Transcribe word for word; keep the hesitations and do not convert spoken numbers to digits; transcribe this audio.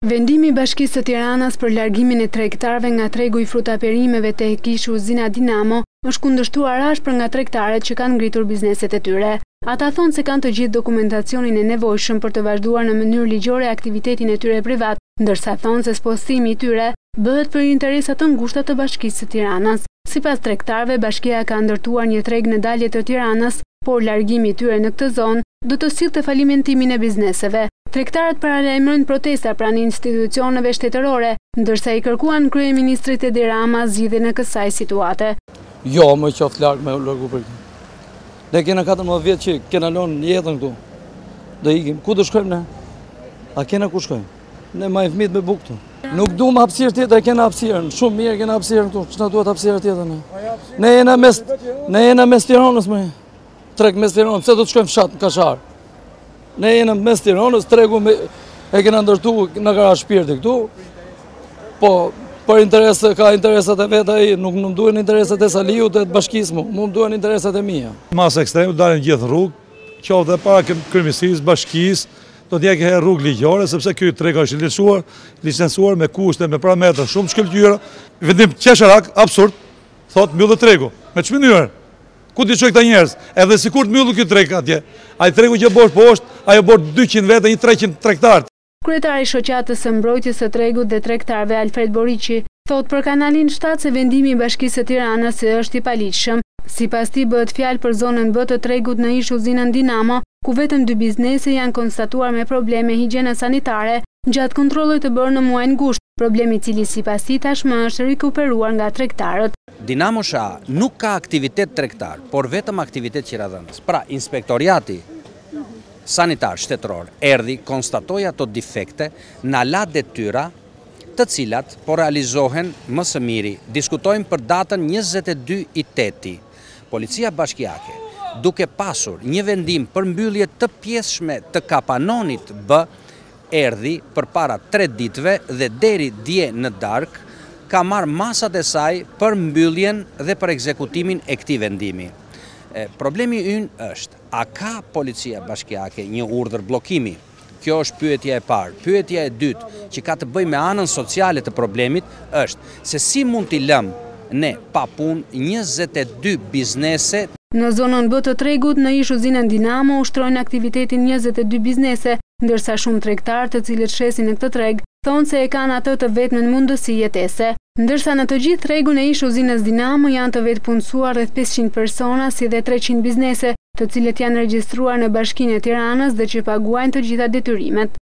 Vendimi i Bashkisë së Tiranës për largimin e tregtarëve nga tregu i frutaperimeve te kish uzina Dinamo është kundërshtuar ashpër nga tregtarët që kanë ngritur bizneset e tyre. Ata thonë se kanë të gjithë dokumentacionin e nevojshëm për të vazhduar në mënyrë ligjore aktivitetin e tyre privat, ndërsa thonë se spostimi i tyre bëhet për interesat të ngushta të Bashkisë së Tiranës. Sipas tregtarëve, bashkia ka ndërtuar një treg në dalje të Tiranës, por largimi i tyre në këtë zonë do të sillte falimentimin e bizneseve. Tregtarët paralajmërojnë protesta pranë institucioneve shtetërore, ndërsa i kërkuan kryeministrit Edi Rama zgjidhjen e kësaj situate. Jo, më qoftë larg me largu për këtë. Ne kena katërmbëdhjetë vjet që kena lënë jetën këtu. Do ikim. Ku do shkojmë ne? A kena ku shkojmë? Ne majm fëmijët me bukë këtu. Nuk duam hapësirë tjetër, kena hapësirën. Shumë mirë kena hapësirën këtu. Ç'na duhet hapësirë tjetër ne? Ne jena mes ne jena mes Tiranës më. Treg mes Tiranës, pse do të shkojmë fshat në Kashar? Ne jena mes Tiranës, tregu me, e kena ndërtu në gara shpirti këtu, po për interes, ka interesat e vetë ai, nuk më duhen interesat e Saliut e të bashkisë mu, mu më duhen interesat e mia. Masa ekstreme dalin gjithë rrugë, qoftë dhe para kryeministrisë, bashkisë, do t'jek e rrugë ligjore, sepse ky treg është licencuar, licencuar me kushte, me parametra shumë shkëlqyera. Vendim qesharak, absurd, thot mbyllë tregu. Me ç'më mënyrë? Ku t'i çoj këta njerëz? Edhe sikur të mbyllu ky treg atje. Ai tregu që bosh poshtë, ajo bor dyqind vete, një treqind tregtar. Kryetari i shoqatës së mbrojtjes së tregut dhe tregtarëve Alfred Boriçi thot për kanalin shtat se vendimi i Bashkisë së Tiranës se është i paligjshëm. Sipas tij bëhet fjalë për zonën B të tregut në ish uzinën Dinamo, ku vetëm dy biznese janë konstatuar me probleme higjiene sanitare gjatë kontrollit të bërë në muajin gusht, problemi i cili sipas tij tashmë është rikuperuar nga tregtarët. Dinamo S A nuk ka aktivitet tregtar, por vetëm aktivitet qiradhënës. Pra, inspektoriati sanitar shtetëror erdhi, konstatoi ato defekte, na la detyra, të cilat po realizohen më së miri. Diskutojmë për datën njëzet e dy i teti. Policia bashkiake, duke pasur një vendim për mbyllje të pjesshme të kapanonit B, erdhi përpara tre ditëve dhe deri dje në darkë ka marrë masat e saj për mbylljen dhe për ekzekutimin e këtij vendimi. E, problemi ynë është, a ka policia bashkiake një urdhër bllokimi? Kjo është pyetja e parë. Pyetja e dytë, që ka të bëjë me anën sociale të problemit, është se si mund t'i lëmë ne pa punë njëzet e dy biznese. Në zonën B të tregut në ish uzinën Dinamo ushtrojnë aktivitetin njëzet e dy biznese, ndërsa shumë tregtarë të cilët shesin në këtë treg thonë se e kanë atë të vetmen mundësi jetese. Ndërsa në të gjithë tregun e ish uzinës Dinamo janë të vetë punësuar rreth pesëqind persona si dhe treqind biznese, të cilët janë regjistruar në Bashkinë e Tiranës dhe që paguajnë të gjitha detyrimet.